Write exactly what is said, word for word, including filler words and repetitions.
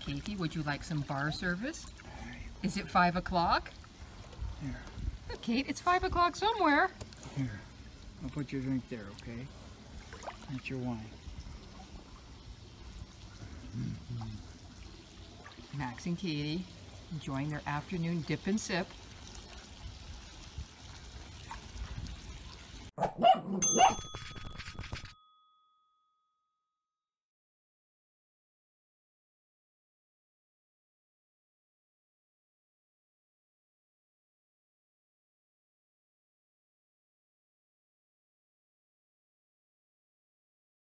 Katie, would you like some bar service? Is it five o'clock? Here. Kate, it's five o'clock somewhere. Here. I'll put your drink there, okay? That's your wine. Mm-hmm. Max and Katie enjoying their afternoon dip and sip.